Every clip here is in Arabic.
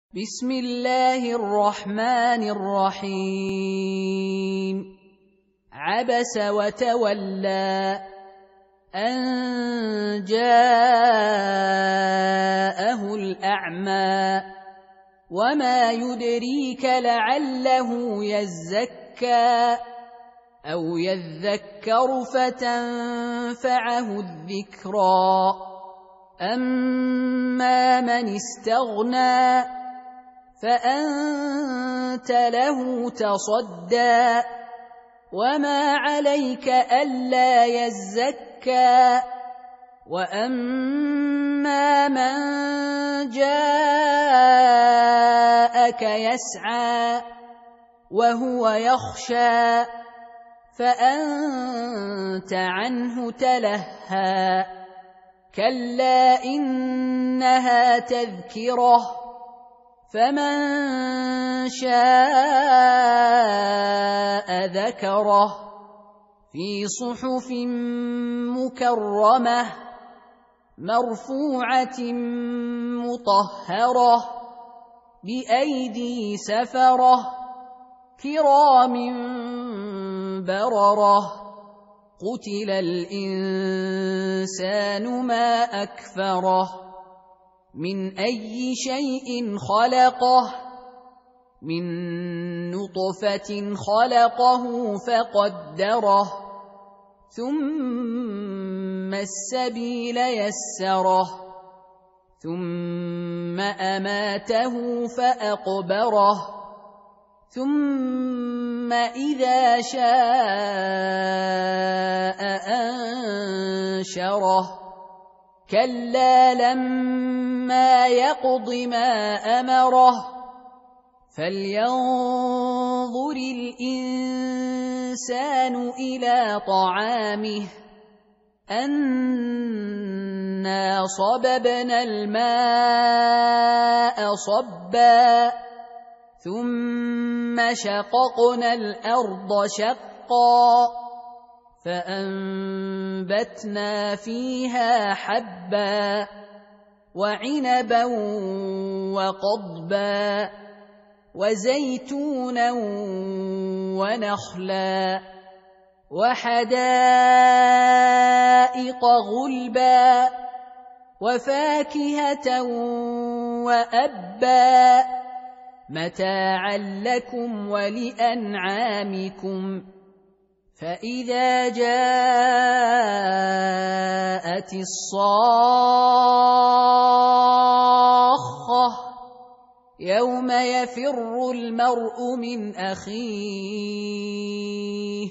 بسم الله الرحمن الرحيم عبس وتولى أن جاءه الأعمى وما يدريك لعله يزكى أو يذكر فتنفعه الذكرى أما من استغنى فأنت له تصدى وما عليك ألا يزكى وأما من جاءك يسعى وهو يخشى فأنت عنه تلهى كلا إنها تذكرة فمن شاء ذكره في صحف مكرمة مرفوعة مطهرة بأيدي سفرة كرام بررة قتل الإنسان ما أكفره من أي شيء خلقه من نطفة خلقه فقدره ثم السبيل يسره ثم أماته فأقبره ثم إذا شاء أنشره كلا لما يقض ما أمره فلينظر الإنسان إلى طعامه أنا صببنا الماء صبا ثم شققنا الأرض شقا فأنبتنا فيها حبا وعنبا وقضبا وزيتونا ونخلا وحدائق غلبا وفاكهة وأبا متاعا لكم ولأنعامكم فإذا جاءت الصاخة يوم يفر المرء من أخيه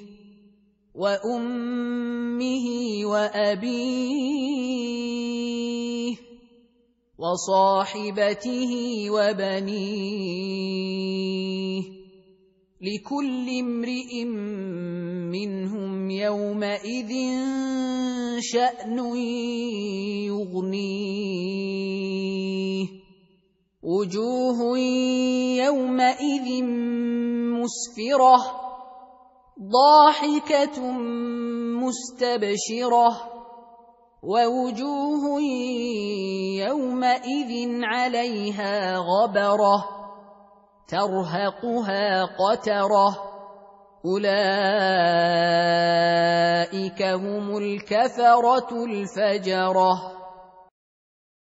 وأمه وأبيه وصاحبته وبنيه لكل امرئ منهم يومئذ شأن يغنيه وجوه يومئذ مسفرة ضاحكة مستبشرة ووجوه يومئذ عليها غبرة ترهقها قترة أولئك هم الكفرة الفجرة.